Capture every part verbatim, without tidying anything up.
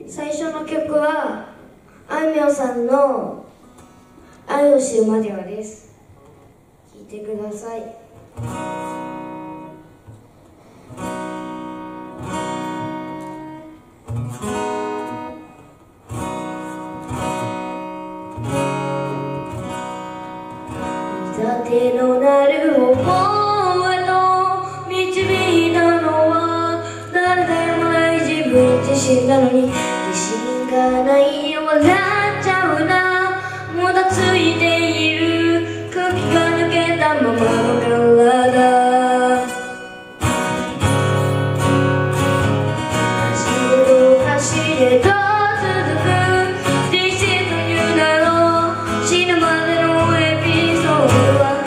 最初の曲はあいみょんさんの「愛を知るまでは」です。聴いてください。手のなる方へと導いたのは誰でもない自分自身なのに、自信がないよ笑っちゃうな、もたついている空気が抜けたままの体、走れど走れど続く This is you なの死ぬまでのエピソードは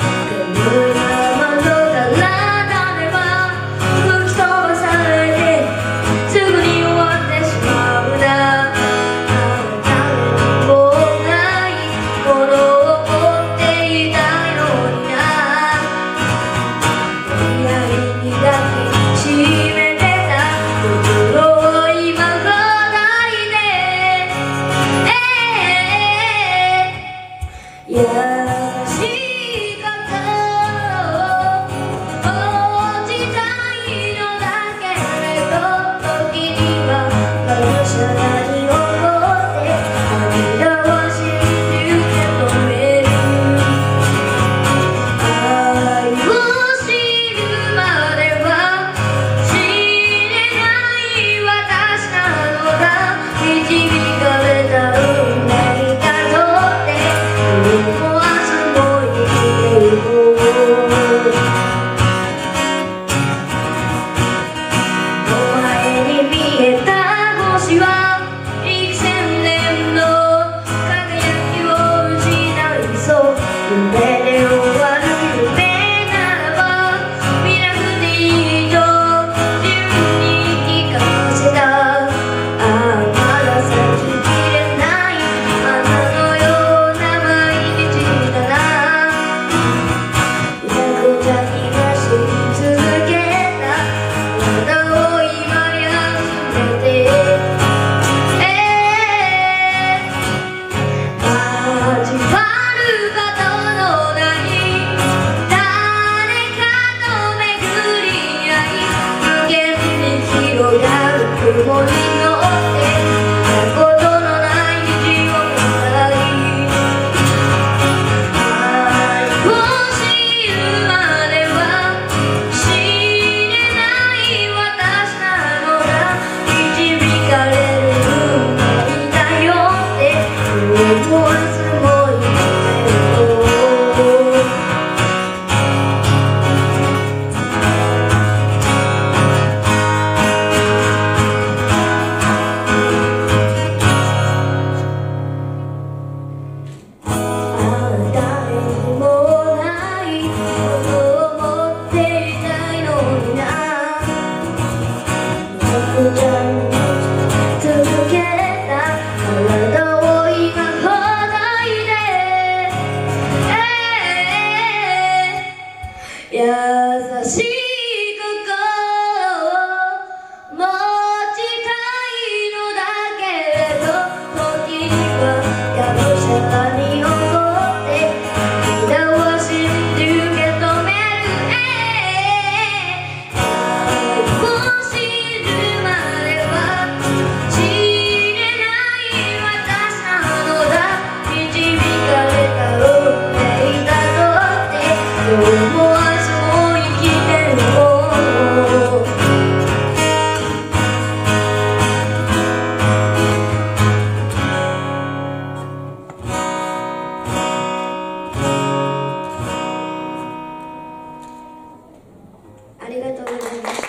ありがとうございます。